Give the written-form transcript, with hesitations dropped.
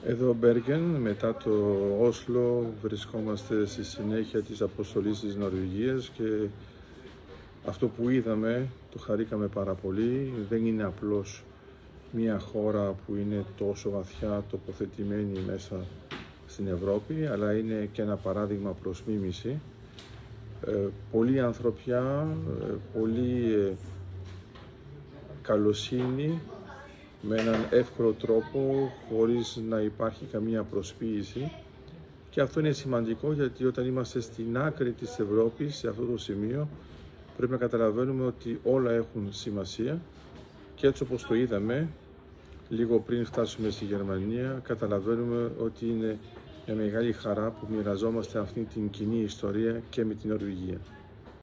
Εδώ Μπέργεν, μετά το Όσλο, βρισκόμαστε στη συνέχεια της αποστολής της Νορβηγίας και αυτό που είδαμε το χαρήκαμε πάρα πολύ. Δεν είναι απλώς μια χώρα που είναι τόσο βαθιά τοποθετημένη μέσα στην Ευρώπη, αλλά είναι και ένα παράδειγμα προς μίμηση. Πολύ ανθρωπιά, πολύ καλοσύνη, με έναν εύκολο τρόπο, χωρίς να υπάρχει καμία προσποίηση. Και αυτό είναι σημαντικό, γιατί όταν είμαστε στην άκρη της Ευρώπης, σε αυτό το σημείο, πρέπει να καταλαβαίνουμε ότι όλα έχουν σημασία και έτσι όπως το είδαμε, λίγο πριν φτάσουμε στη Γερμανία, καταλαβαίνουμε ότι είναι μια μεγάλη χαρά που μοιραζόμαστε αυτή την κοινή ιστορία και με την Νορβηγία.